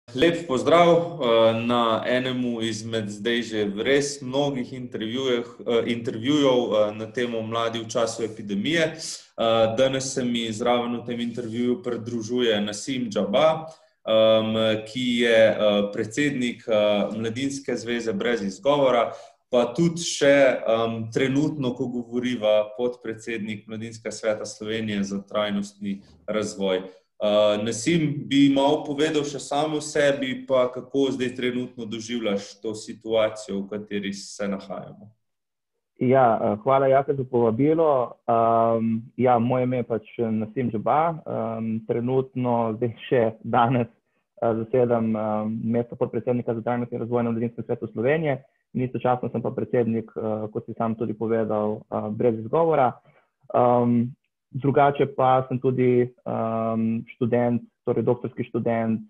Lep pozdrav na enemu izmed zdaj že res mnogih intervjujev na temo Mladi v času epidemije. Danes se mi zraven v tem intervjuju pridružuje Nasim Džaba, ki je predsednik Mladinske zveze Brez izgovora, pa tudi še trenutno, ko govoriva, podpredsednik Mladinskega sveta Slovenije za trajnostni razvoj. Nasim, bi malo povedal še samo o sebi, pa kako zdaj trenutno doživljaš to situacijo, v kateri se nahajamo. Ja, hvala Jaka za povabilo. Moje ime je pač Nasim Džaba. Trenutno, zdaj še danes zasedam mesto podpredsednika za trajnostni razvoj na Mladinskem svetu Slovenije. Istočasno sem pa predsednik, kot si sam tudi povedal, Brez izgovora. Drugače pa sem tudi študent, torej doktorski študent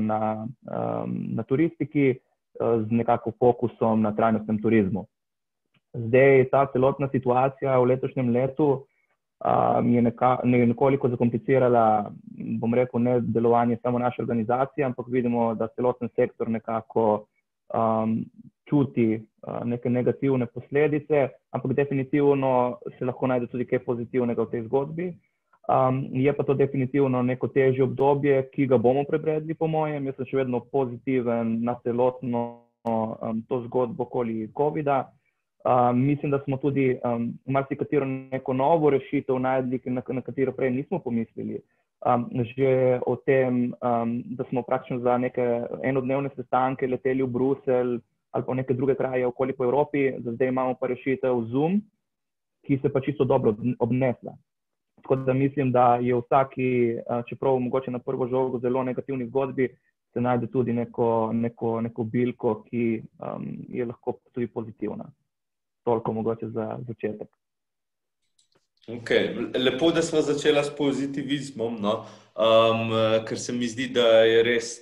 na turistiki z nekako fokusom na trajnostnem turizmu. Zdaj, ta celotna situacija v letošnjem letu je nekoliko zakomplicirala, bom rekel, ne delovanje samo naše organizacije, ampak vidimo, da celoten sektor nekako čuti neke negativne posledice, ampak definitivno se lahko najde tudi kaj pozitivnega v tej zgodbi. Je pa to definitivno neko težje obdobje, ki ga bomo prebredli, po mojem. Jaz sem še vedno pozitiven na celotno to zgodbo okoli covida. Mislim, da smo tudi marsikatero neko novo rešitev najdli, na katero prej nismo pomislili. Že o tem, da smo praktično za neke enodnevne sestanke leteli v Bruselj ali pa neke druge kraje okoli po Evropi, zdaj imamo pa rešitev Zoom, ki se pa čisto dobro obnesla. Tako da mislim, da je vsaki, čeprav mogoče na prvo žogo zelo negativni zgodbi, se najde tudi neko bilko, ki je lahko tudi pozitivna. Toliko mogoče za začetek. Lepo, da sva začela s pozitivizmom, ker se mi zdi, da je res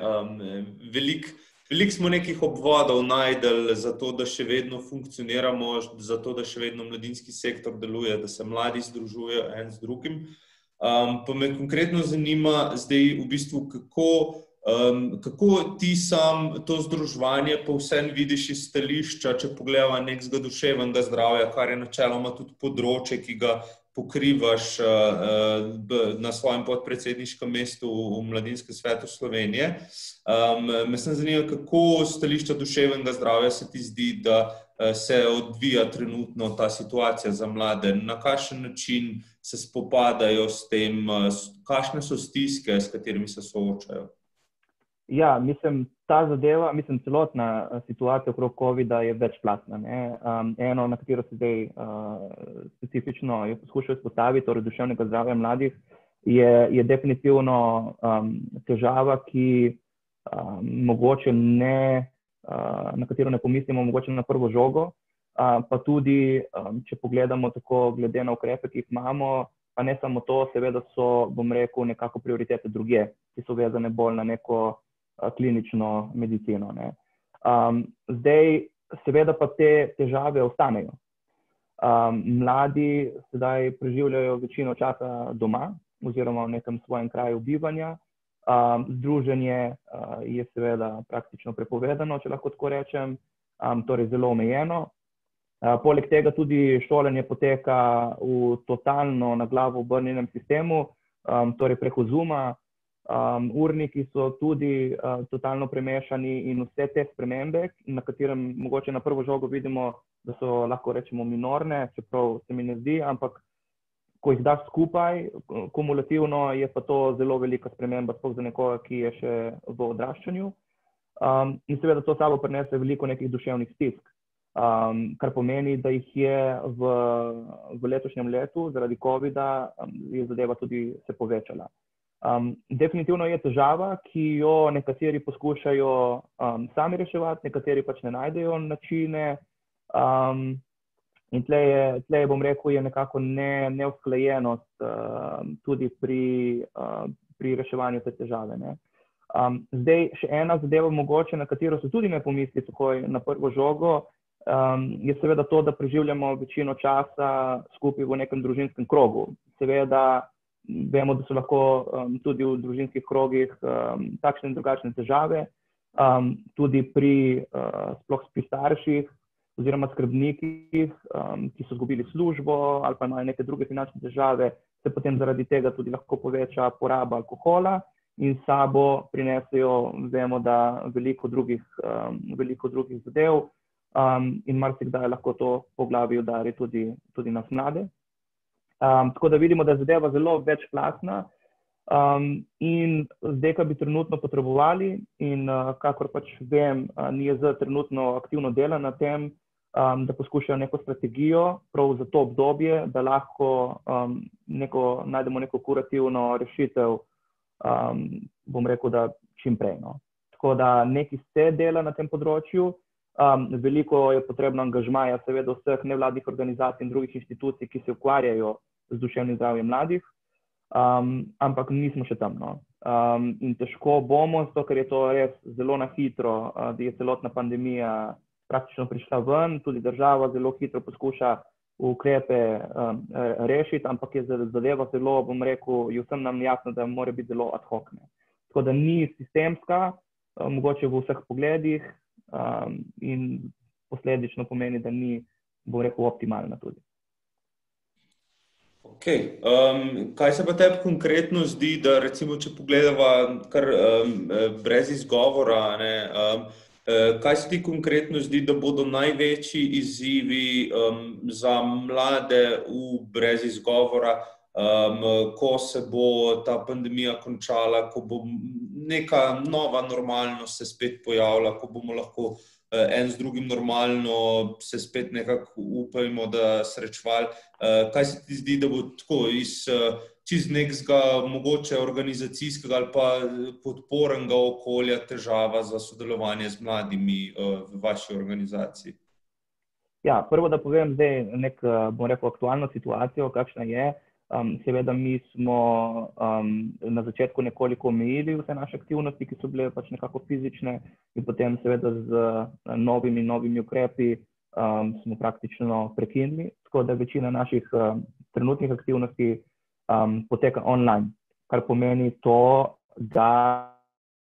veliko smo nekih obvodov najdeli za to, da še vedno funkcioniramo, za to, da še vedno mladinski sektor deluje, da se mladi združujejo en z drugim. Pa me konkretno zanima zdaj v bistvu, kako ti sam to združevanje pa vsem vidiš iz stališča, če pogledava nekega duševnega zdravja, kar je načeloma tudi področje, ki ga pokrivaš na svojem podpredsedniškem mestu v Mladinskem svetu Slovenije. Me zanima, kako stališča duševnega zdravja se ti zdi, da se odvija trenutno ta situacija za mlade, na kakšen način se spopadajo s tem, kakšne so stiske, s katerimi se soočajo? Ja, ta zadeva, celotna situacija okrog covida je večplastna. Eno, na katero se zdaj specifično je poskušal izpostaviti, torej duševnega zdravja mladih, je definitivno težava, ki mogoče na katero ne pomislimo mogoče na prvo žogo, pa tudi, če pogledamo tako glede na ukrepe, ki jih imamo, pa ne samo to, seveda so, bom rekel, nekako prioritete drugje, ki so vezane bolj na neko klinično medicino. Zdaj, seveda pa te težave ostanejo. Mladi sedaj preživljajo večino časa doma oziroma v nekem svojem kraju bivanja. Združenje je seveda praktično prepovedano, če lahko tako rečem, torej zelo omejeno. Poleg tega tudi šolanje poteka v totalno na glavo obrnjenem sistemu, torej preko Zooma. Urniki so tudi totalno premešani in vse te spremembe, na katerem mogoče na prvo žogo vidimo, da so, lahko rečemo, minorne, čeprav se mi ne zdi, ampak ko jih daš skupaj, kumulativno je pa to zelo velika sprememba, sploh za nekoga, ki je še v odraščanju. In seveda to sabo prinese veliko nekih duševnih stisk, kar pomeni, da jih je v letošnjem letu zaradi covida je zadeva tudi se povečala. Definitivno je težava, ki jo nekateri poskušajo sami reševati, nekateri pač ne najdejo načine. In tle bom rekel, je nekako neusklajenost tudi pri reševanju te težave. Zdaj, še ena zadeva mogoče, na katero se tudi ne pomisli takoj na prvo žogo, je seveda to, da preživljamo večino časa skupaj v nekem družinskem krogu. Seveda Vemo, da so lahko tudi v družinskih krogih takšne in drugačne težave, tudi sploh pri starših oziroma skrbnikih, ki so izgubili službo ali pa imajo neke druge finančne težave, se potem zaradi tega tudi lahko poveča poraba alkohola in s sabo prinesejo, vemo, da veliko drugih zadev in marsikdaj lahko to po glavi udari tudi nas mlade. Tako da vidimo, da je zadeva zelo večplastna in zdaj, kaj bi trenutno potrebovali in kakor pač vem, NIJZ trenutno aktivno dela na tem, da poskušajo neko strategijo prav za to obdobje, da lahko najdemo neko kurativno rešitev, bom rekel, da čim prej. No. Tako da nekaj se dela na tem področju, veliko je potrebno angažmaja seveda vseh nevladnih organizacij in drugih inštitucij, ki se ukvarjajo z duševnim zdravjem mladih, ampak nismo še tam. No. In težko bomo, zato ker je to res zelo na hitro, da je celotna pandemija praktično prišla ven, tudi država zelo hitro poskuša ukrepe rešiti, ampak je zadeva zelo, bom rekel, je vsem nam jasno, da mora biti zelo ad hoc. Tako da ni sistemska, mogoče v vseh pogledih in posledično pomeni, da ni, bom rekel, optimalna tudi. Ok, kaj se pa tebi konkretno zdi, da recimo, če pogledava kar brez izgovora, kaj se ti konkretno zdi, da bodo največji izzivi za mlade brez izgovora, ko se bo ta pandemija končala, ko bo neka nova normalnost se spet pojavila, ko bomo lahko en z drugim normalno se spet nekako upajmo, da srečevali. Kaj se ti zdi, da bo tako iz čist nekega mogoče organizacijskega ali pa podpornega okolja težava za sodelovanje z mladimi v vaši organizaciji? Ja, prvo, da povem zdaj bom rekel, aktualno situacijo, kakšna je. Seveda mi smo na začetku nekoliko omejili vse naše aktivnosti, ki so bile pač nekako fizične in potem seveda z novimi ukrepi smo praktično prekinili, tako da večina naših trenutnih aktivnosti poteka online, kar pomeni to, da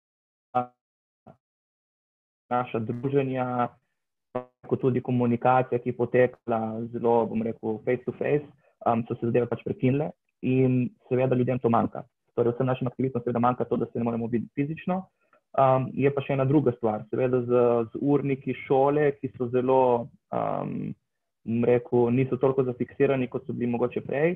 naša druženja, kot tudi komunikacija, ki potekla zelo, bom rekel, face to face, so se zadeve pač prekinile in seveda ljudem to manjka. Torej vsem našim aktivistom seveda manjka to, da se ne moremo videti fizično. Je pa še ena druga stvar, seveda z urniki šole, ki so zelo, bom rekel, niso toliko zafiksirani, kot so bili mogoče prej.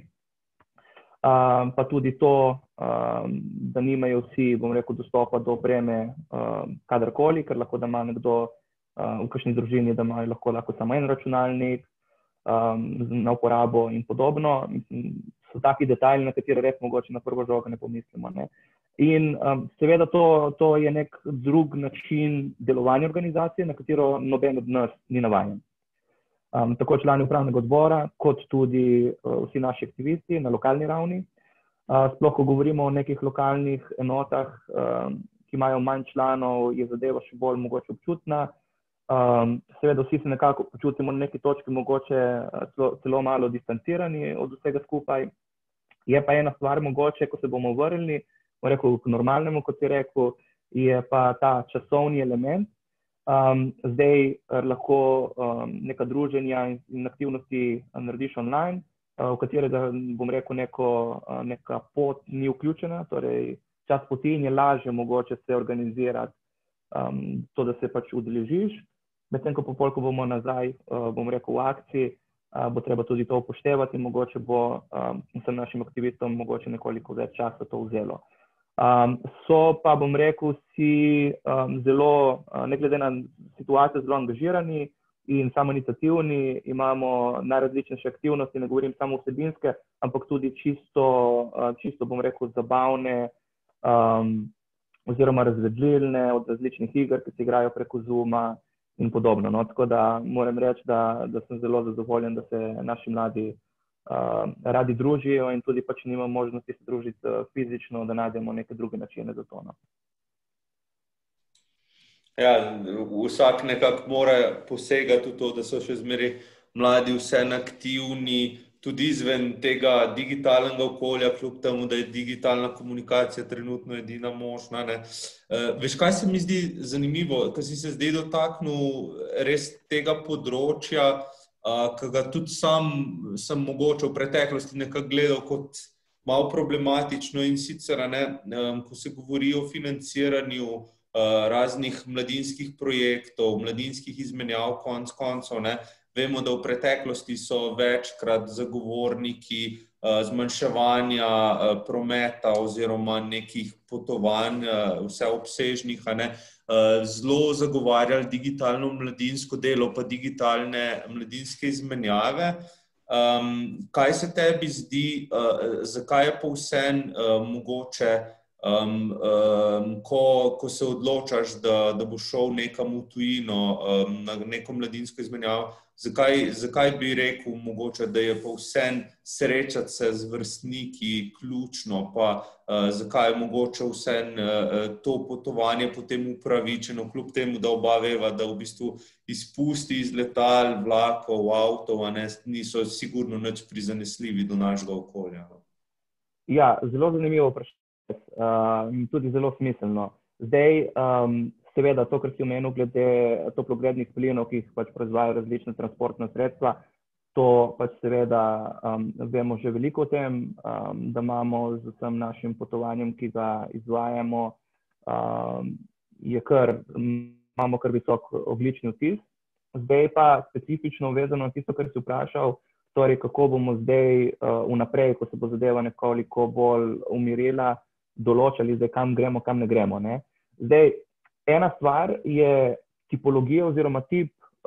Pa tudi to, da nimajo vsi, bom rekel, dostopa do opreme kadarkoli, ker lahko da ima nekdo v kakšni družini, da ima lahko samo en računalnik na uporabo in podobno. So taki detajli, na katere res mogoče na prvo žogo ne pomislimo. Ne? In seveda to je nek drug način delovanja organizacije, na katero noben od nas ni navajen. Tako člani upravnega odbora, kot tudi vsi naši aktivisti na lokalni ravni. Sploh, ko govorimo o nekih lokalnih enotah, ki imajo manj članov, je zadeva še bolj mogoče občutna. Seveda vsi se nekako počutimo na neki točki mogoče celo malo distancirani od vsega skupaj. Je pa ena stvar mogoče, ko se bomo vrnili, rekel, k normalnemu, kot si rekel, je pa ta časovni element. Zdaj lahko neka druženja in aktivnosti narediš online, v katerega, bom rekel, neka pot ni vključena, torej čas poti in je lažje mogoče se organizirati, to, da se pač udeležiš. Medtem ko ko bomo nazaj, bom rekel, v akciji, bo treba tudi to upoštevati in mogoče bo vsem našim aktivistom mogoče nekoliko več časa to vzelo. So pa, bom rekel, si zelo, ne glede na situacijo, zelo angažirani in samoiniciativni, imamo najrazličnejše aktivnosti, ne govorim samo vsebinske, ampak tudi čisto, bom rekel, zabavne oziroma razvedžilne od različnih iger, ki se igrajo preko Zooma in podobno. No? Tako da moram reči, da sem zelo zadovoljen, da se naši mladi radi družijo in tudi pač nima možnosti se družiti fizično, da najdemo neke druge načine za to. No? Ja, vsak nekako mora posegati v to, da so še zmeraj mladi vseeno aktivni, tudi izven tega digitalnega okolja, kljub temu, da je digitalna komunikacija trenutno edina možna. Veš, kaj se mi zdi zanimivo, ker si se zdaj dotaknil res tega področja, ki ga tudi sam sem mogoče v preteklosti nekako gledal kot malo problematično in sicer, ko se govori o financiranju raznih mladinskih projektov, mladinskih izmenjav konec koncev, vemo, da v preteklosti so večkrat zagovorniki zmanjševanja prometa oziroma nekih potovanj vseobsežnih, zelo zagovarjali digitalno mladinsko delo pa digitalne mladinske izmenjave. Kaj se tebi zdi, zakaj je pa vseeno mogoče, ko se odločaš, da boš šel nekam v tujino, na neko mladinsko izmenjavo, zakaj bi rekel mogoče, da je pa vseeno srečati se z vrstniki ključno, pa zakaj je mogoče vseeno to potovanje potem upravičeno, kljub temu, da oba veva, da v bistvu izpusti iz letal, vlakov, avtov, niso sigurno nič prizanesljivi do našega okolja. Ja, zelo zanimivo vprašanje. Tudi zelo smiselno. Zdaj, seveda, to, kar si omenil glede toplogrednih plinov, ki jih pač proizvajajo različne transportna sredstva, to pač seveda vemo že veliko o tem, da imamo z vsem našim potovanjem, ki ga izvajamo, imamo kar visok ogljični odtis. Zdaj pa specifično vezano na tisto, kar si vprašal, torej kako bomo zdaj vnaprej, ko se bo zadeva nekoliko bolj umirila, določali zdaj, kam gremo, kam ne gremo. Zdaj, ena stvar je tipologija oziroma tip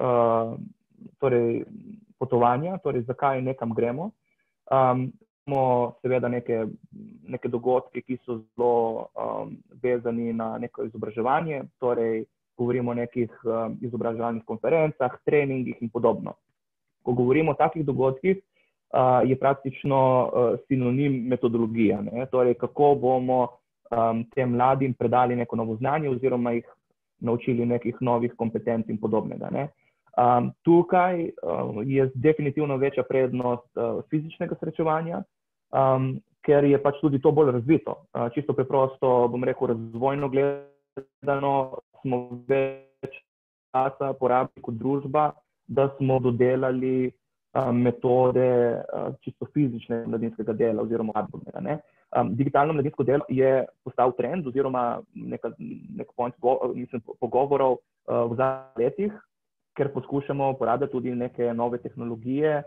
torej potovanja, torej zakaj nekam gremo. Imamo seveda neke dogodke, ki so zelo vezani na neko izobraževanje, torej govorimo o nekih izobraževalnih konferencah, treningih in podobno. Ko govorimo o takih dogodkih, je praktično sinonim metodologija, torej kako bomo tem mladim predali neko novo znanje oziroma jih naučili nekih novih kompetenc in podobnega. Tukaj je definitivno večja prednost fizičnega srečevanja, ker je pač tudi to bolj razvito. Čisto preprosto, bom rekel, razvojno gledano, smo več časa porabili kot družba, da smo dodelali metode čisto fizičnega mladinskega dela oziroma podobnega. Digitalno mladinsko delo je postal trend oziroma nek point pogovorov v zadnjih letih, ker poskušamo uporabljati tudi neke nove tehnologije,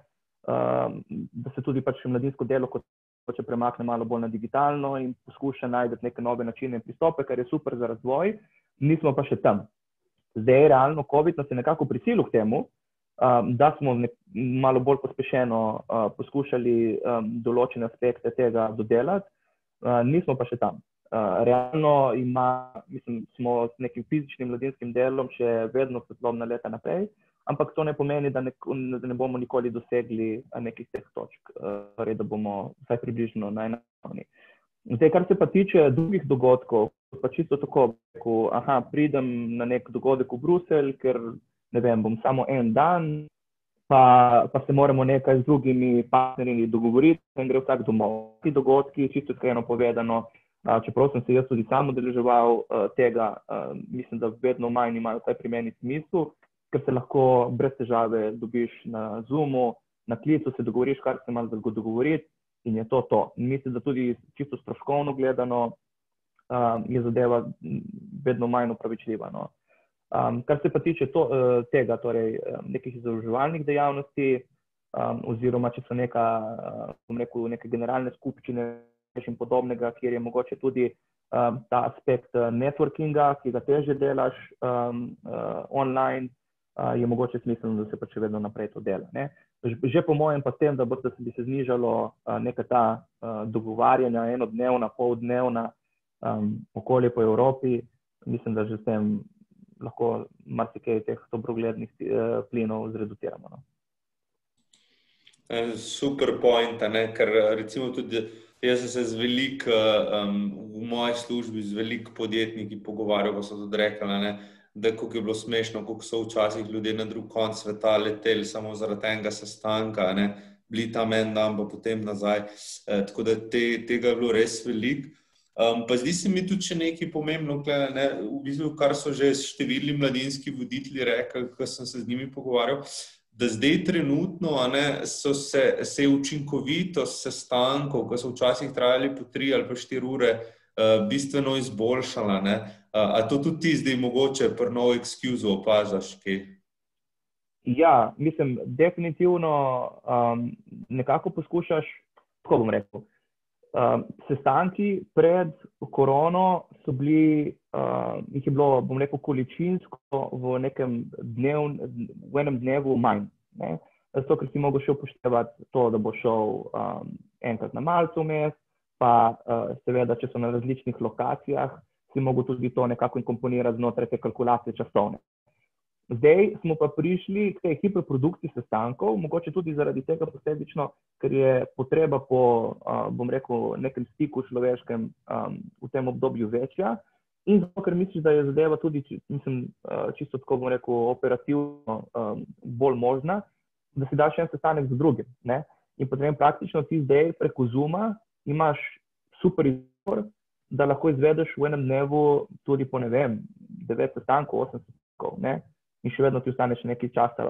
da se tudi pač mladinsko delo kot če premakne malo bolj na digitalno in poskuša najti neke nove načine in pristope, kar je super za razvoj, nismo pa še tam. Zdaj, realno, COVID nas je nekako prisilil k temu, da smo malo bolj pospešeno poskušali določene aspekte tega dodelati, nismo pa še tam. Realno smo s nekim fizičnim mladinskim delom še vedno svetlobna leta naprej, ampak to ne pomeni, da ne bomo nikoli dosegli nekih teh točk, torej da bomo vsaj približno na enaki ravni. Zdaj, kar se pa tiče drugih dogodkov, pa čisto tako, pridem na nek dogodek v Bruselj, ker ne vem, bom samo en dan, pa se moramo nekaj z drugimi partnerji dogovoriti in gre vsak domov. Ti dogodki, čisto iskreno povedano, čeprav sem se jaz tudi sam udeleževal tega, mislim, da vedno manj imajo vsaj pri meni smislu, ker se lahko brez težave dobiš na Zoomu, na klicu se dogovoriš, kar se malo dogovoriti in je to. Mislim, da tudi čisto stroškovno gledano je zadeva vedno manj upravičljiva. Kar se pa tiče tega, torej nekih izobraževalnih dejavnosti, oziroma če so neke generalne skupščine in podobnega, kjer je mogoče tudi ta aspekt networkinga, ki ga težje delaš online, je mogoče smiselno, da se pa še vedno naprej to dela. Že po mojem pa s tem, da bi se znižalo neka ta dogovarjanja, enodnevna, poldnevna okolje po Evropi, mislim, da že s tem lahko marsikaj teh toplogrednih plinov zreduciramo. Super point, ker recimo tudi jaz sem se v moji službi z veliko podjetniki pogovarjal, ko so tudi rekli, da koliko je bilo smešno, koliko so včasih ljudje na drug konec sveta leteli samo zaradi enega sestanka, bili tam en dan, pa potem nazaj. Tako da tega je bilo res veliko. Pa zdi se mi tudi še nekaj pomembno, ne, v bistvu, kar so že številni mladinski voditelji rekli, ko sem se z njimi pogovarjal, da zdaj trenutno se je učinkovitost sestankov, ko so včasih trajali po 3 ali pa 4 ure, bistveno izboljšala. Ne? A to tudi ti zdaj mogoče pri No Excuse opažaš kaj? Ja, mislim, definitivno nekako poskušaš, tako bom rekel, sestanki pred korono so bili, jih je bilo, bom rekel, količinsko v enem dnevu manj. Ne? Zato, ker si mogel še upoštevati to, da bo šel enkrat na malce vmes, pa seveda, če so na različnih lokacijah, si mogel tudi to nekako inkomponirati znotraj te kalkulacije časovne. Zdaj smo pa prišli k tej hiperprodukciji sestankov, mogoče tudi zaradi tega posledično, ker je potreba po, bom rekel, nekem stiku človeškem v tem obdobju večja in zato, ker misliš, da je zadeva tudi, mislim, čisto tako, bom rekel, operativno bolj možna, da si daš en sestanek z drugim. Ne? In potem praktično ti zdaj preko Zooma imaš super izbor, da lahko izvedeš v enem dnevu tudi po, ne vem, 9 sestankov, 8 sestankov, ne? In še vedno ti ostane še nekaj časa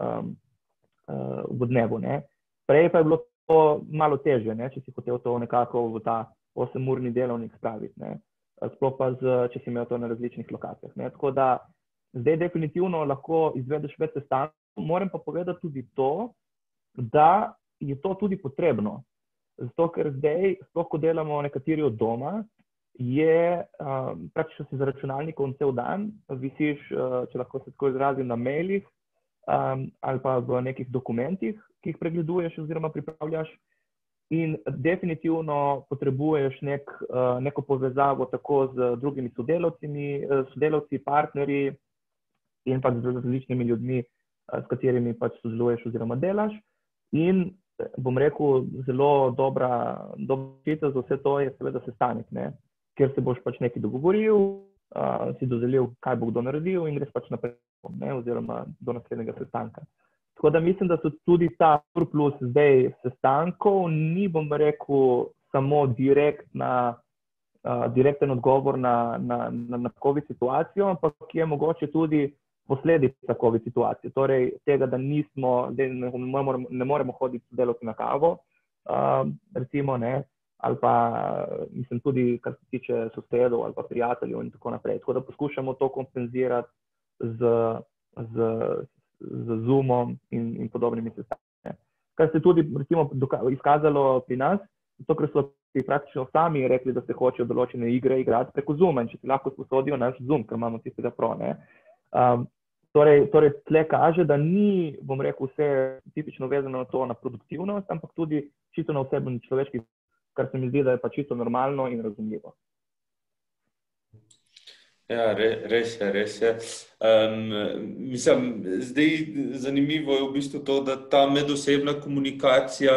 v dnevu. Ne? Prej pa je bilo to malo težje, ne? Če si hotel to nekako v ta 8-urni delovnik spraviti. Ne? Sploh pa če si imel to na različnih lokacijah. Ne? Tako da zdaj definitivno lahko izvedeš več sestankov, moram pa povedati tudi to, da je to tudi potrebno. Zato, ker zdaj, sploh ko delamo nekateri od doma, je praktično si za računalnikom cel dan, visiš, če lahko se tako izrazim, na mailih ali pa v nekih dokumentih, ki jih pregleduješ oziroma pripravljaš in definitivno potrebuješ neko povezavo tako z drugimi sodelavci, partnerji in pa z različnimi ljudmi, s katerimi pač sodeluješ oziroma delaš. In bom rekel, zelo dobra rešitev za vse to je seveda sestanek, ne? Kjer se boš pač nekaj dogovoril, si dodelil, kaj bo kdo naredil in greš pač naprej, ne? Oziroma do naslednjega sestanka. Tako da mislim, da so tudi ta surplus zdaj sestankov, ni, bom rekel, samo direkten odgovor na COVID situacijo, ampak je mogoče tudi posledica COVID situacije. Torej tega, da ne moremo hoditi sodelavci na kavo, recimo, ne? Ali pa, mislim, tudi, kar se tiče sosedov ali pa prijateljev in tako naprej. Tako da poskušamo to kompenzirati z Zoomom in podobnimi sestanki. Kar se tudi, recimo, izkazalo pri nas, zato, ker so praktično sami rekli, da se hočejo določene igre igrati preko Zooma in če si lahko sposodijo naš Zoom, ker imamo tistega Pro, ne. Torej, tle kaže, da ni, bom rekel, vse tipično vezano na to, na produktivnost, ampak tudi čisto na osebni človeški, kar se mi zdi, da je pa čisto normalno in razumljivo. Ja, res je. Mislim, zdaj zanimivo je v bistvu to, da ta medosebna komunikacija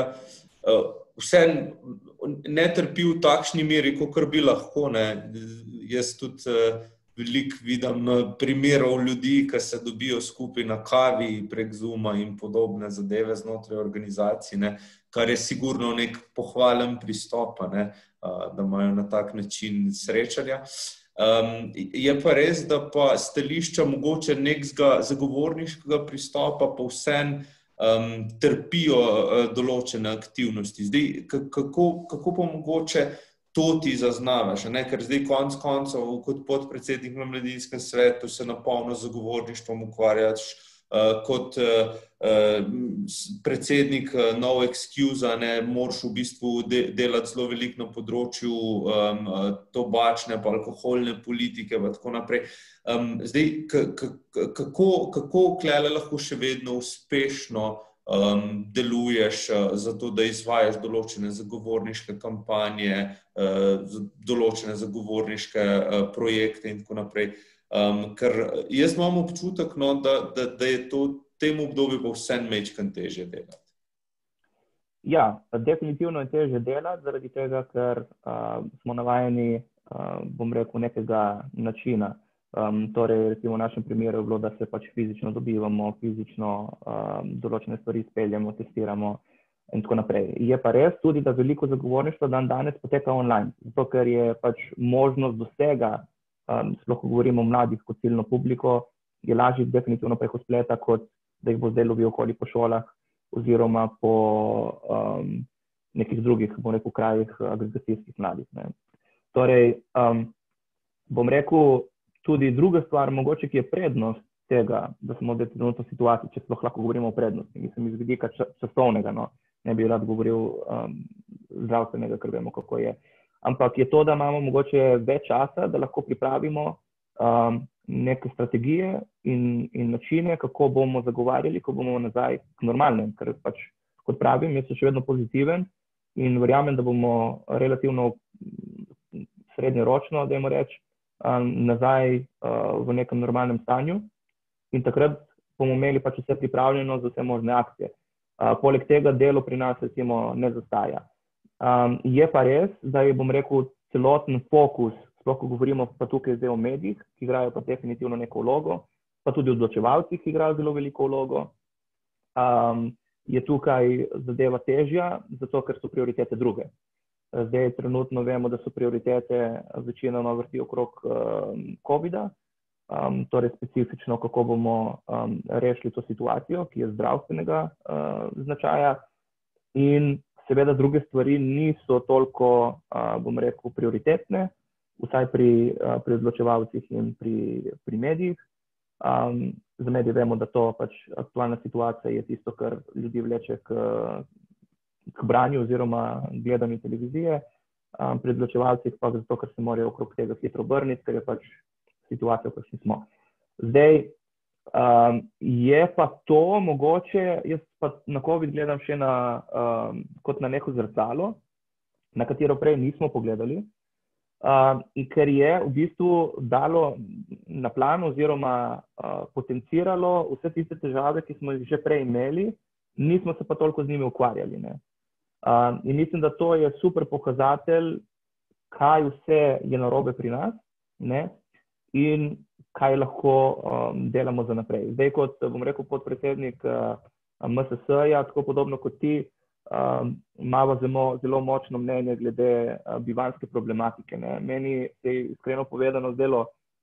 vseeno ne trpi v takšni meri, kakor bi lahko, ne. Jaz tudi veliko vidim primerov ljudi, ki se dobijo skupaj na kavi prek Zooma in podobne zadeve znotraj organizacij, ne, kar je sigurno nek pohvalen pristop, ne, da imajo na tak način srečanja. Je pa res, da pa stališča mogoče nekega zagovorniškega pristopa pa vseeno trpijo določene aktivnosti. Zdaj, kako pa mogoče to ti zaznavaš, ne? Ker zdaj konec koncev kot podpredsednik na Mladinskem svetu se na polno zagovorništvom ukvarjaš, kot predsednik No Excuse, ne, moraš v bistvu delati zelo veliko na področju tobačne pa alkoholne politike in tako naprej. Zdaj, kako klele lahko še vedno uspešno deluješ za to, da izvajaš določene zagovorniške kampanje, določene zagovorniške projekte in tako naprej. Ker jaz imam občutek, no, da je to tem obdobju pa vseeno majčkeno težje delati. Ja, definitivno je težje delati, zaradi tega, ker smo navajeni, bom rekel, nekega načina. Torej, recimo v našem primeru je bilo, da se pač fizično dobivamo, fizično določene stvari speljamo, testiramo. in tako naprej. Je pa res tudi, da veliko zagovorništva dan danes poteka online, zato ker je pač možnost dosega, sploh ko govorimo o mladih kot ciljno publiko, je lažje definitivno preko spleta, kot da jih bo zdaj lovil okoli po šolah oziroma po nekih drugih, bom rekel, krajih agregacijskih mladih. Ne. Torej, bom rekel, tudi druga stvar, mogoče, ki je prednost tega, da smo v trenutno situaciji, če sploh lahko govorimo o prednosti, mislim, iz vidika časovnega, no, ne bi rad govoril zdravstvenega, ker vemo, kako je. Ampak je to, da imamo mogoče več časa, da lahko pripravimo neke strategije in načine, kako bomo zagovarjali, ko bomo nazaj k normalnem, ker pač, kot pravim, jaz sem še vedno pozitiven in verjamem, da bomo relativno srednjeročno, dajmo reči, nazaj v nekem normalnem stanju in takrat bomo imeli pač vse pripravljeno za vse možne akcije. Poleg tega delo pri nas recimo ne zastaja. Je pa res, da je, bom rekel, celoten fokus, sploh ko govorimo pa tukaj zdaj o medijih, ki igrajo pa definitivno neko vlogo, pa tudi odločevalci, ki igrajo zelo veliko vlogo, je tukaj zadeva težja, zato ker so prioritete druge. Zdaj trenutno vemo, da so prioritete večinoma vrti okrog COVID-a, torej specifično, kako bomo rešili to situacijo, ki je zdravstvenega značaja. In seveda druge stvari niso toliko, bom rekel, prioritetne, vsaj pri odločevalcih in pri medijih. Za medije vemo, da to pač aktualna situacija je tisto, kar ljudi vleče k branju oziroma gledanju televizije. Pri odločevalcih pa zato, ker se morajo okrog tega hitro obrniti, ker je pač situacija, v kateri smo. Zdaj, je pa to mogoče, jaz pa na COVID gledam še kot na neko zrcalo, na katero prej nismo pogledali, in ker je v bistvu dalo na plan oziroma potenciralo vse tiste težave, ki smo jih že prej imeli, nismo se pa toliko z njimi ukvarjali. Ne. In mislim, da to je super pokazatelj, kaj vse je narobe pri nas, ne, in kaj lahko delamo za naprej. Zdaj, kot bom rekel podpredsednik MSS-ja, tako podobno kot ti, imamo zelo močno mnenje glede bivanjske problematike. Ne. Meni se je iskreno povedano zdelo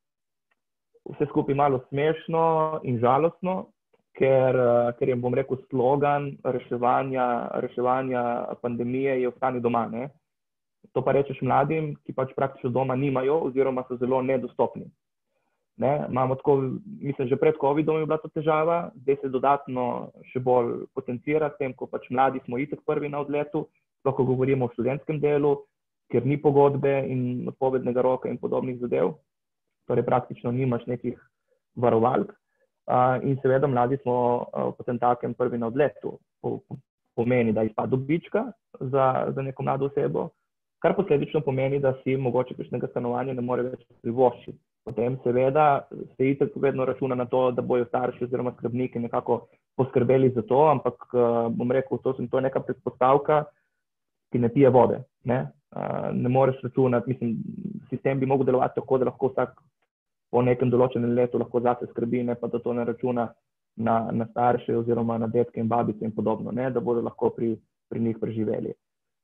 vse skupaj malo smešno in žalostno, ker je, bom rekel, slogan reševanja pandemije je ostani doma. Ne. To pa rečeš mladim, ki pač praktično doma nimajo oziroma so zelo nedostopni. Ne, imamo tako, mislim, že pred COVID-om je bila to težava, zdaj se dodatno še bolj potencira s tem, ko pač mladi smo itak prvi na odletu, sploh ko govorimo o študentskem delu, ker ni pogodbe in odpovednega roka in podobnih zadev, torej praktično nimaš nekih varovalk. In seveda mladi smo potem takem prvi na odletu. Pomeni, da izpad dobička za neko mlado osebo, kar posledično pomeni, da si mogoče kakšnega stanovanja ne more več privoščiti. Potem seveda se itak vedno računa na to, da bojo starši oziroma skrbniki nekako poskrbeli za to, ampak bom rekel, to je neka predpostavka, ki ne pije vode. Ne moreš računati, mislim, sistem bi mogel delovati tako, da lahko vsak po nekem določenem letu lahko zase skrbi, ne pa da to ne računa na starše oziroma na detke in babice in podobno, ne, da bodo lahko pri njih preživeli.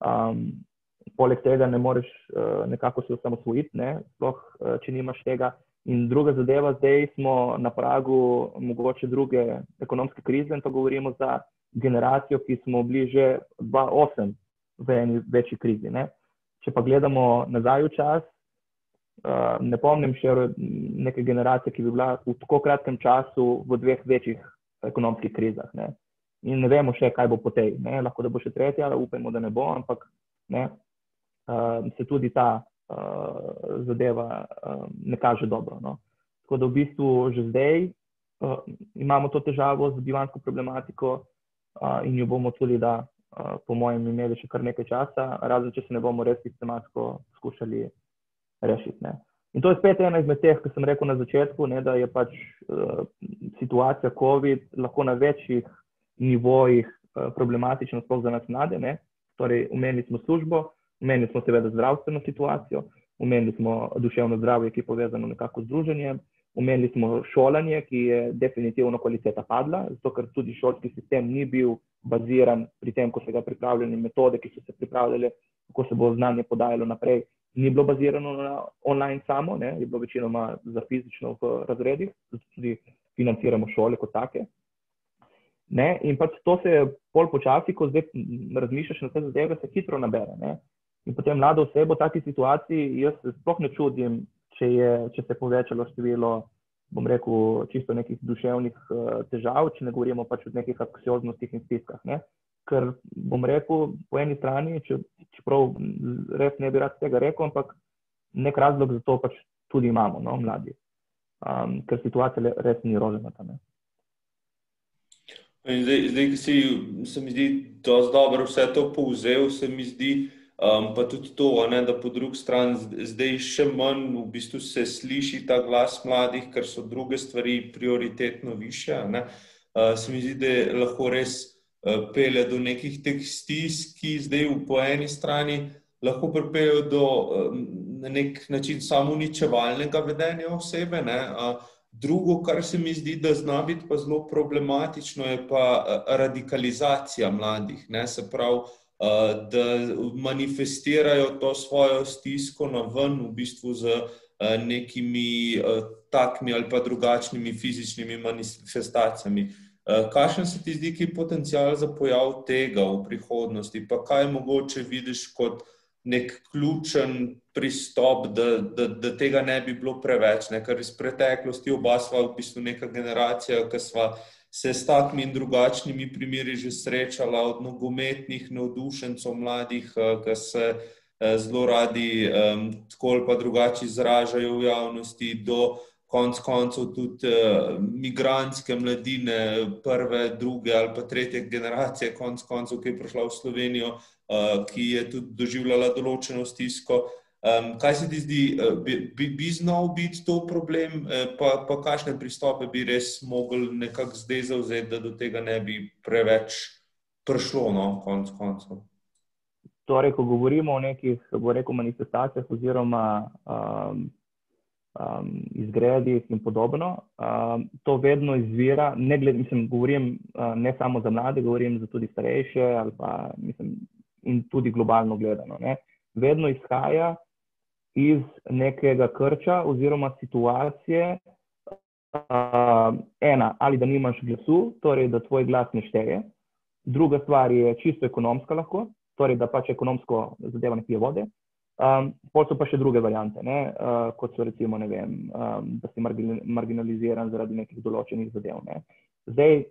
Poleg tega ne moreš nekako se osamosvojiti, ne, sploh če nimaš tega. In druga zadeva, zdaj smo na pragu mogoče druge ekonomske krize in to govorimo za generacijo, ki smo bili že 2008 v eni večji krizi. Ne. Če pa gledamo nazaj v čas, ne pomnim še neke generacije, ki bi bila v tako kratkem času v dveh večjih ekonomskih krizah. Ne. In ne vemo še, kaj bo po tej. Ne. Lahko da bo še tretja, upajmo, da ne bo, ampak ne. Se tudi ta zadeva ne kaže dobro. No. Tako da v bistvu že zdaj imamo to težavo z bivanjsko problematiko in jo bomo tudi, da po mojem imeli še kar nekaj časa, razen če se ne bomo res sistematsko skušali rešiti. Ne. In to je spet ena izmed teh, ki sem rekel na začetku, ne, da je pač situacija COVID lahko na večjih nivojih problematična sploh za nas mlade. Ne. Torej, omenili smo službo, omenili smo seveda zdravstveno situacijo, omenili smo duševno zdravje, ki je povezano nekako z druženjem, Omenili smo šolanje, ki je definitivno kvaliteta padla, zato ker tudi šolski sistem ni bil baziran pri tem, ko se ga pripravljali metode, ki so se pripravljale, kako se bo znanje podajalo naprej, ni bilo bazirano na online samo, ne, je bilo večinoma za fizično v razredih, zato tudi financiramo šole kot take. Ne, in pač to se je pol počasi, ko zdaj razmišljaš na te zadeve, se hitro nabere. Ne. In potem mlada oseba v taki situaciji, jaz se sploh ne čudim, če se je povečalo število, bom rekel, čisto nekih duševnih težav, če ne govorimo pač o nekih anksioznostih in stiskah. Ne. Ker bom rekel, po eni strani, čeprav res ne bi rad tega rekel, ampak nek razlog za to pač tudi imamo, no, mladi. Ker situacija res ni rožnata. Ne. Zdaj, ki se mi zdi dosti dobro vse to povzel, se mi zdi, pa tudi to, ne, da po drugi strani zdaj še manj v bistvu se sliši ta glas mladih, ker so druge stvari prioritetno višje. Ne. Se mi zdi, da lahko res pelje do nekih teh stisk, ki zdaj po eni strani lahko pripeljejo do na nek način samouničevalnega vedenja osebe, ne. Drugo, kar se mi zdi, da zna biti pa zelo problematično, je pa radikalizacija mladih, ne, se pravi, da manifestirajo to svojo stisko naven v bistvu z nekimi takimi ali pa drugačnimi fizičnimi manifestacijami. Kakšen se ti zdi, ki je potencial za pojav tega v prihodnosti, pa kaj mogoče vidiš kot nek ključen pristop, da tega ne bi bilo preveč, ne? Ker iz preteklosti oba sva v bistvu neka generacija, ki sva se s takimi in drugačnimi primeri že srečala, od nogometnih navdušencev mladih, ki se zelo radi tako ali pa drugače izražajo v javnosti, do konec koncev tudi migrantske mladine, prve, druge ali pa tretje generacije, konec koncev, ki je prišla v Slovenijo, ki je tudi doživljala določeno stisko. Kaj se ti zdi, bi znal biti to problem, pa kakšne pristope bi res mogli nekako zdaj zavzeti, da do tega ne bi preveč prišlo, no, konec koncev? Torej, ko govorimo o nekih, bo rekel, manifestacijah oziroma izgredih in podobno, to vedno izvira, govorim ne samo za mlade, govorim za tudi starejše ali pa, in tudi globalno gledano, ne. Vedno izhaja iz nekega krča oziroma situacije, ena, ali da nimaš glasu, torej da tvoj glas ne šteje. Druga stvar je čisto ekonomska lahko, torej da pač ekonomsko zadeva ne pije vode. Potem so pa še druge variante, ne, kot so recimo, ne vem, da si marginaliziran zaradi nekih določenih zadev, ne. Zdaj,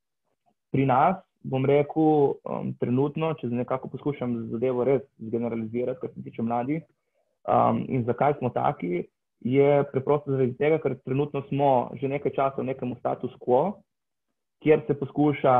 pri nas, bom rekel, trenutno, če nekako poskušam zadevo res zgeneralizirati, kar se tiče mladih, in zakaj smo taki, je preprosto zaradi tega, ker trenutno smo že nekaj časa v nekem status quo, kjer se poskuša,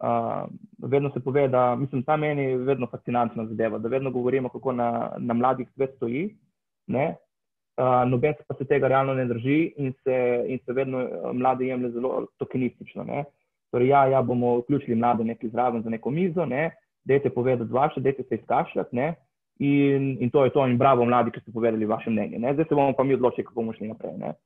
vedno se pove, da, ta meni je vedno fascinantna zadeva, da vedno govorimo, kako na mladih svet stoji, ne, noben pa se tega realno ne drži in se vedno mlade jemlje zelo tokenistično, ne. Torej, ja, bomo vključili mlade nekaj zraven za neko mizo, ne, dajte povedati vaše, dajte se izkašljati, ne, in to je to, in bravo mladi, ki ste povedali vaše mnenje, ne, zdaj se bomo pa mi odločili, kako bomo šli naprej, ne.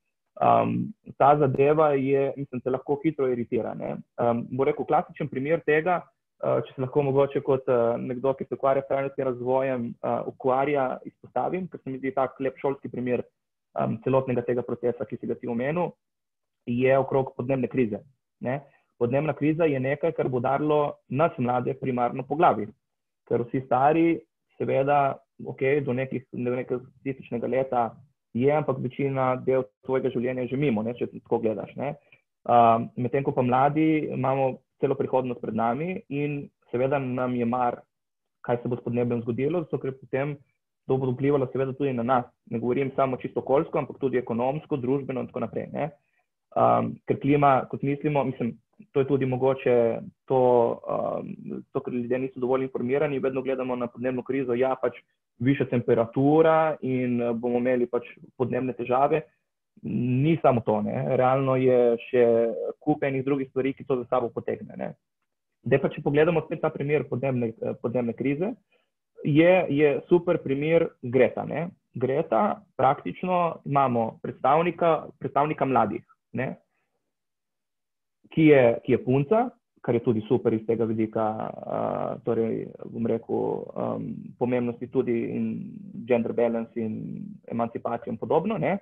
Ta zadeva je, se lahko hitro iritira, ne. Bo rekel, klasičen primer tega, če se lahko mogoče kot nekdo, ki se ukvarja s trajnostnim razvojem, izpostavim, ker se mi zdi tak lep šolski primer celotnega tega procesa, ki si ga ti omenil, je okrog podnebne krize, ne. Podnebna kriza je nekaj, kar bo udarilo nas mlade primarno po glavi, ker vsi stari, seveda, do nekega statističnega leta je, ampak večina del tvojega življenja je že mimo, ne, če tako gledaš, ne. Medtem ko pa mladi imamo celo prihodnost pred nami in seveda nam je mar, kaj se bo s podnebjem zgodilo, zato ker potem to bo vplivalo seveda tudi na nas. Ne govorim samo čisto okoljsko, ampak tudi ekonomsko, družbeno in tako naprej, ne. Ker klima, kot mislimo, to je tudi mogoče to, ker ljudje niso dovolj informirani, vedno gledamo na podnebno krizo, ja, pač višja temperatura in bomo imeli pač podnebne težave. Ni samo to, ne. Realno je še kup enih drugih stvari, ki to za sabo potegne, ne. Zdaj pa, če pogledamo spet ta primer podnebne krize, je super primer Greta, ne. Greta praktično imamo predstavnika mladih, ne? Ki je punca, kar je tudi super iz tega vidika, torej, bom rekel, pomembnosti tudi in gender balance in emancipacijo in podobno, ne?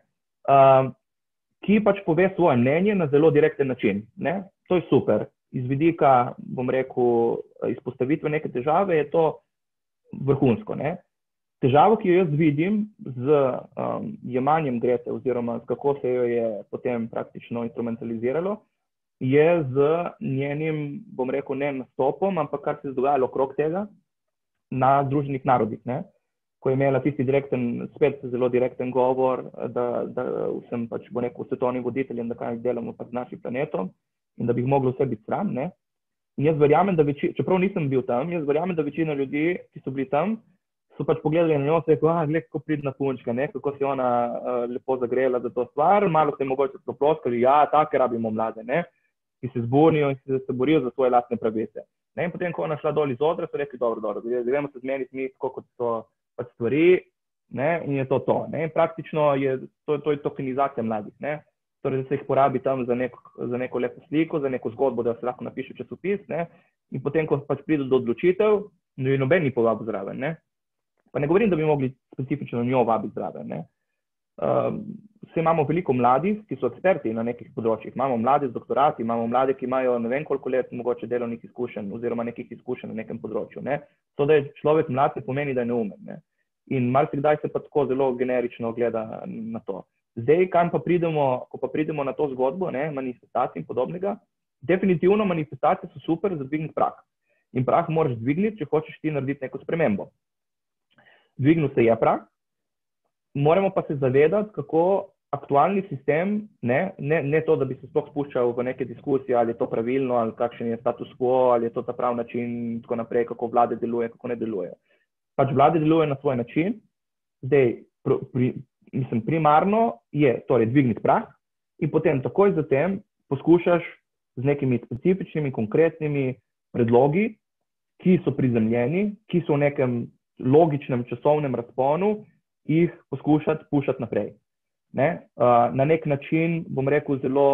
Ki pač pove svoje mnenje na zelo direkten način, ne? To je super. Iz vidika, bom rekel, izpostavitve neke težave je to vrhunsko, ne? Težavo, ki jo jaz vidim z jemanjem Grete oziroma kako se jo je potem praktično instrumentaliziralo, je z njenim, bom rekel, ne nastopom, ampak kar se je dogajalo okrog tega na Združenih narodih, ne? Ko je imela tisti spet zelo direkten govor, da vsem pač, bo rekel, svetovnim voditeljem, da kaj delamo pač z našim planetom in da bi jih moglo vse biti sram, ne? In jaz verjamem, da čeprav nisem bil tam, jaz verjamem, da večina ljudi, ki so bili tam, so pač pogledali na njo in rekli, gled, kako pridna punčka, ne? Kako se ona lepo zagrela za to stvar, malo se je mogoče proploskali, ja, take rabimo mlade, ne? Ki se zbunijo in se borijo za svoje lastne pravice. Ne? In potem, ko ona šla dol iz odra, so rekli, dobro, gremo se zmeniti mi, tako kot so pač stvari, ne? In je to. Ne? In praktično je to tokenizacija mladih, ne? Torej, da se jih porabi tam za neko lepo sliko, za neko zgodbo, da se lahko napiše časopis, ne? In potem, ko pač pride do odločitev, noben ni povabil zraven, ne? Pa ne govorim, da bi mogli specifično njo vabiti zraven, ne? Vse imamo veliko mladih, ki so eksperti na nekih področjih. Imamo mlade z doktorati, imamo mlade, ki imajo ne vem koliko let mogoče delovnih izkušenj oziroma nekih izkušenj na nekem področju, ne? To, da je človek mlad, ne pomeni, da je neumen, ne? In marsikdaj se pa tako zelo generično gleda na to. Zdaj, ko pa pridemo na to zgodbo, ne, manifestacij in podobnega, definitivno manifestacije so super za dvigniti prah. In prah moraš dvigniti, če hočeš ti narediti neko spremembo. Dvignil se je prah, moramo pa se zavedati, kako aktualni sistem, ne to, da bi se sploh spuščal v neke diskusije, ali je to pravilno, ali kakšen je status quo, ali je to ta prav način in tako naprej, kako vlade deluje, kako ne deluje. Pač vlade deluje na svoj način, zdaj primarno je torej dvigniti prah in potem takoj zatem poskušaš z nekimi specifičnimi, konkretnimi predlogi, ki so prizemljeni, ki so v nekem logičnem časovnem razponu, jih poskušati pušati naprej. Ne? Na nek način, bom rekel, zelo,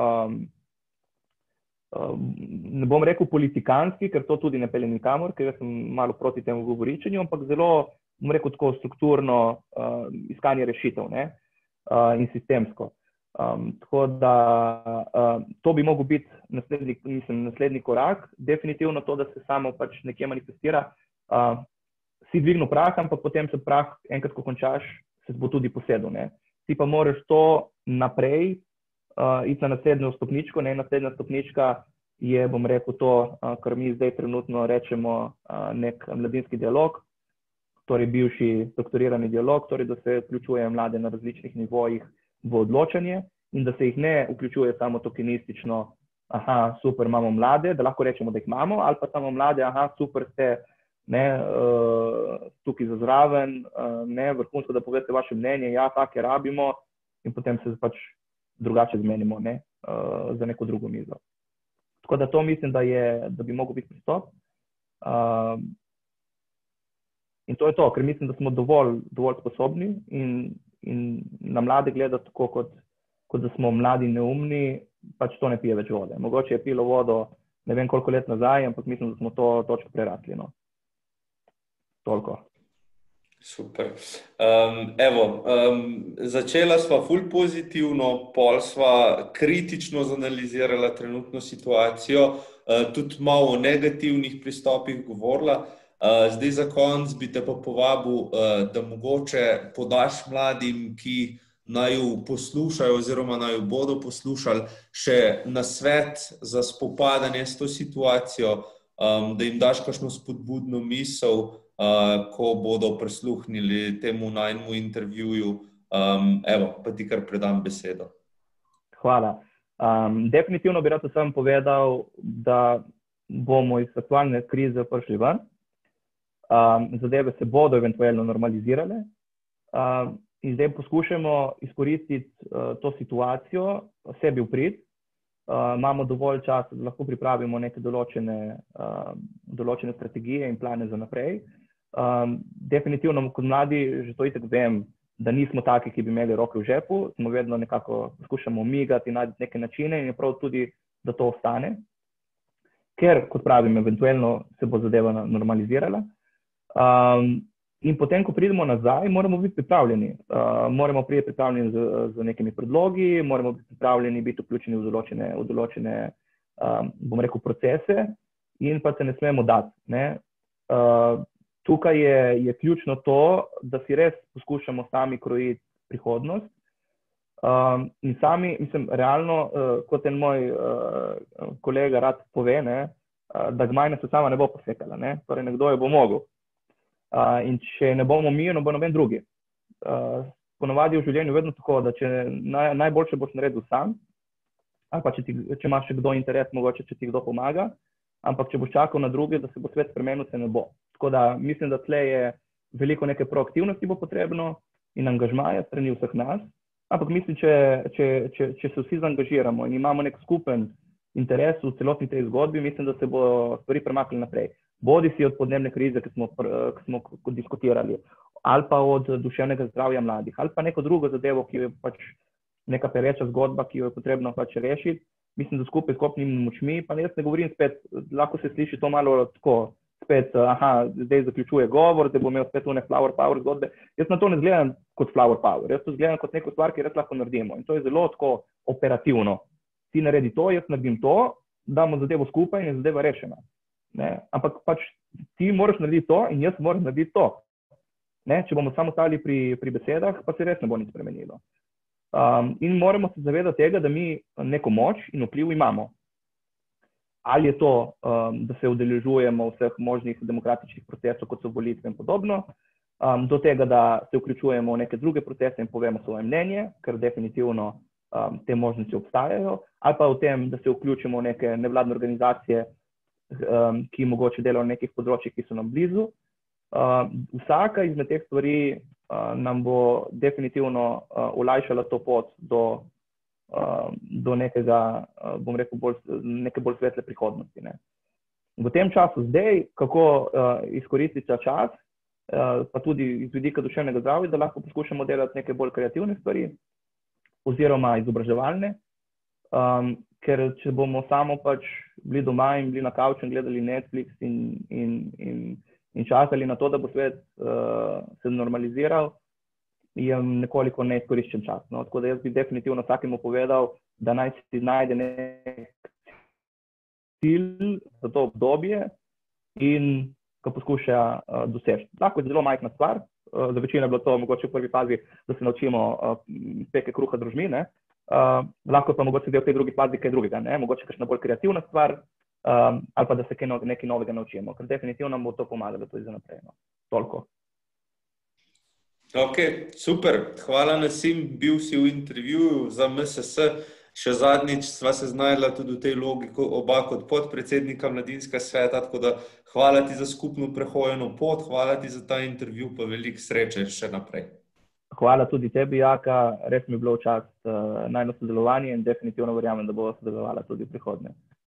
ne bom rekel politikanski, ker to tudi ne pelje nikamor, ker jaz sem malo proti temu govoričenju, ampak zelo, bom rekel, tako strukturno iskanje rešitev, ne? In sistemsko. Tako da to bi mogel biti naslednji korak, definitivno to, da se samo pač nekje manifestira, si dvignil prah, ampak potem se prah, enkrat, ko končaš, se bo tudi posedel, ne? Ti pa moraš to naprej iti na naslednjo stopničko, ne? Naslednja stopnička je, bom rekel, to, kar mi zdaj trenutno rečemo nek mladinski dialog, torej bivši doktorirani dialog, torej da se vključuje mlade na različnih nivojih v odločanje in da se jih ne vključuje samo tokenistično, aha, super, imamo mlade, da lahko rečemo, da jih imamo, ali pa samo mlade, aha, super ste, ne, tukaj za zraven, ne, vrhunsko, da poveste vaše mnenje, ja, take rabimo in potem se pač drugače zmenimo, ne, za neko drugo mizo. Tako da to mislim, da bi mogel biti pristop. In to je to, ker mislim, da smo dovolj sposobni in na mlade gledati tako, kot da smo mladi neumni, pač to ne pije več vode. Mogoče je pilo vodo ne vem koliko let nazaj, ampak mislim, da smo to točko prerasli, no. Toliko. Super. Začela sva ful pozitivno, pol sva kritično zanalizirala trenutno situacijo, tudi malo o negativnih pristopih govorila. Zdaj za konec bi te pa povabil, da mogoče podaš mladim, ki naju poslušajo oziroma naju bodo poslušali, še nasvet za spopadanje s to situacijo, da jim daš kakšno spodbudno misel, ko bodo prisluhnili temu najnemu intervjuju. Evo, pa ti kar predam besedo. Hvala. Definitivno bi rad vsem povedal, da bomo iz aktualne krize prišli ven. Zadeve se bodo eventualno normalizirale. In zdaj poskušamo izkoristiti to situacijo, sebi v prid. Imamo dovolj časa, da lahko pripravimo neke določene strategije in plane za naprej. Definitivno kot mladi, že to itak vem, da nismo taki, ki bi imeli roke v žepu, smo vedno nekako poskušamo migati in najti neke načine in je prav tudi, da to ostane. Ker, kot pravim, eventualno se bo zadeva normalizirala. In potem, ko pridemo nazaj, moramo biti pripravljeni. Moramo priti pripravljeni z nekimi predlogi, moramo biti pripravljeni biti vključeni v določene bom rekel, procese in pa se ne smemo dati. Ne? Tukaj je ključno to, da si res poskušamo sami krojiti prihodnost. In sami, mislim, realno, kot en moj kolega rad pove, ne, da gmajna se sama ne bo posekala, ne? Torej nekdo jo bo mogel. In če ne bomo mi, no bo noben drugi. Ponavadi v življenju vedno tako, da če najboljše boš naredil sam, ali pa če imaš še kdo interes, mogoče če ti kdo pomaga, ampak če boš čakal na druge, da se bo svet spremenil, se ne bo. Tako da mislim, da tle je veliko neke proaktivnosti bo potrebno in angažmaja strani vseh nas, ampak mislim, če se vsi zaangažiramo in imamo nek skupen interes v celotni tej zgodbi, mislim, da se bo stvari premaknili naprej. Bodi si od podnebne krize, ki smo diskutirali, ali pa od duševnega zdravja mladih, ali pa neko drugo zadevo, ki je pač neka pereča zgodba, ki jo je potrebno pač rešiti. Mislim, da skupaj s skupnimi močmi, pa jaz ne govorim spet, lahko se sliši to malo tako, spet, zdaj zaključuje govor, da bo imel spet one flower power zgodbe. Jaz na to ne gledam kot flower power, jaz to gledam kot neko stvar, ki res lahko naredimo. In to je zelo tako operativno. Ti naredi to, jaz naredim to, damo zadevo skupaj in je zadeva rešena. Ne? Ampak pač ti moraš narediti to in jaz moram narediti to. Ne? Če bomo samo stali pri besedah, pa se res ne bo nič spremenilo. In moramo se zavedati tega, da mi neko moč in vpliv imamo. Ali je to, da se udeležujemo vseh možnih demokratičnih procesov, kot so volitve in podobno, do tega, da se vključujemo v neke druge procese in povemo svoje mnenje, ker definitivno te možnosti obstajajo, ali pa v tem, da se vključimo v neke nevladne organizacije, ki mogoče delajo na nekih področjih, ki so nam blizu. Vsaka izmed teh stvari nam bo definitivno olajšala to pot do nekega, bom rekel, neke bolj svetle prihodnosti. Ne. V tem času zdaj, kako izkoristiti ta čas, pa tudi iz vidika duševnega zdravja, da lahko poskušamo delati neke bolj kreativne stvari oziroma izobraževalne, ker če bomo samo pač bili doma in bili na kavču in gledali Netflix in čakali na to, da bo svet se normaliziral, je nekoliko neizkoriščen čas. No? Tako da jaz bi definitivno vsakemu povedal, da naj si najde nek cilj za to obdobje in ga poskuša doseči. Lahko je zelo majhna stvar, za večino je bilo to mogoče v prvi fazi, da se naučimo peke kruha družmine, lahko pa mogoče del v tej drugi fazi kaj drugega, ne? Mogoče kakšna bolj kreativna stvar, ali pa da se nekaj novega naučimo, ker definitivno nam bo to pomagalo tudi za naprej. No? Toliko. Ok, super. Hvala, Nasim. Bil si v intervjuju za MSS. Še zadnjič sva se znajla tudi v tej logi oba kot podpredsednika Mladinskega sveta, tako da hvala ti za skupno prehojeno pot, hvala ti za ta intervju, pa veliko sreče še naprej. Hvala tudi tebi, Jaka. Res mi je bilo v čast najno sodelovanje in definitivno verjamem, da bo sodelovala tudi v prihodnje.